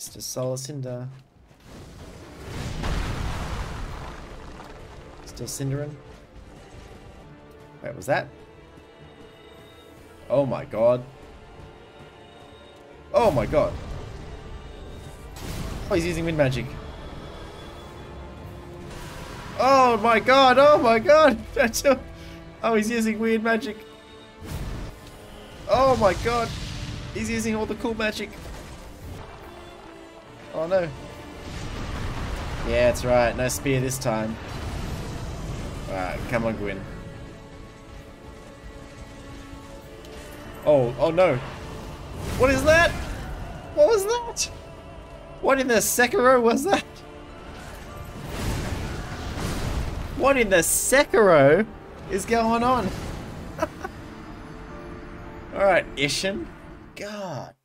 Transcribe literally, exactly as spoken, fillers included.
Mister Solar Cinder. Still cindering. Wait, was that? Oh my god. Oh my god. Oh, he's using wind magic. Oh my god, oh my god. Oh, he's using weird magic. Oh my god. He's using all the cool magic. Oh no. Yeah, that's right. No spear this time. Alright, come on, Gwyn. Oh, oh no. What is that? What was that? What in the Sekiro was that? What in the Sekiro is going on? Alright, Ishin. God.